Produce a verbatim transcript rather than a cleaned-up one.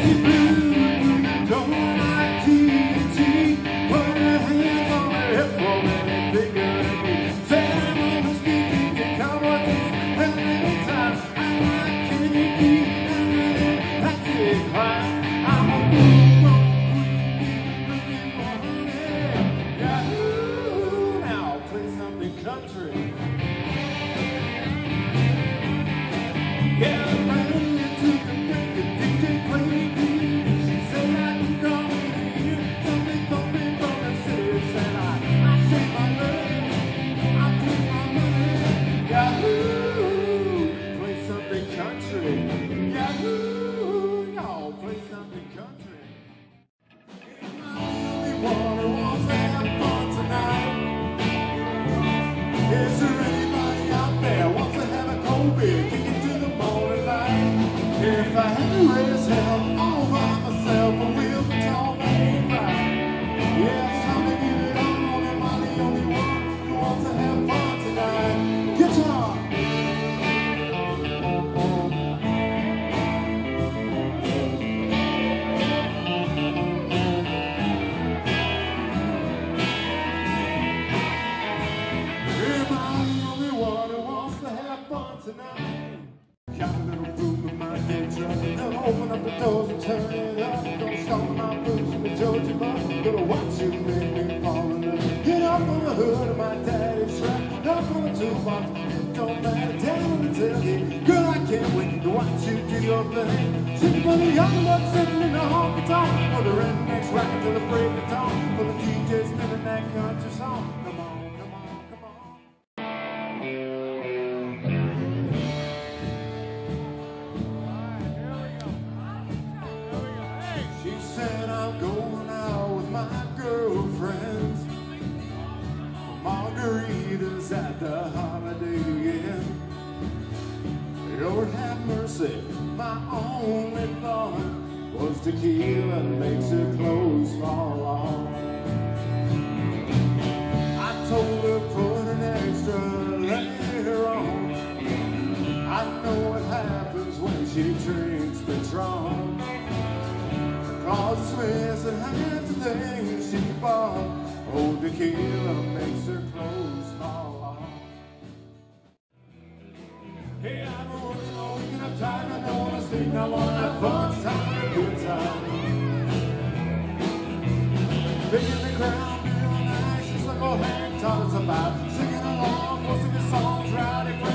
If I had to raise hell all by myself, I will be told I ain't right. Yeah, it's time to give it all, am I the only one who wants to have fun tonight? Guitar! Am I the only one who wants to have fun tonight? Got a little room in my head, gonna open up the doors and turn it up. Gonna stomp my boots in the Georgia bus. Gonna watch you make me fall in love. Get up on the hood of my daddy's truck, up on the toolbox, it don't matter. Down on the tailgate, girl, I can't wait to watch you do your thing. Sitting for the young bucks sitting in the honky tonk, for the rednecks rocking till the break of dawn, for the D Js spinning that country song. Come on. Said I'm going out with my girlfriends, margaritas at the Holiday Inn. Lord have mercy, my only thought was tequila makes her clothes fall off. I told her put an extra layer on. I know what happens when she drinks Patron. Cause it's missing half the things she bought. Oh, tequila makes her clothes fall off. Hey, I've been working all weekend, I'm tired, I don't wanna sleep, I wanna have fun, time, a good time. Making the crowd feel nice, just like old Hank taught us about. Singing along, we'll sing the songs right.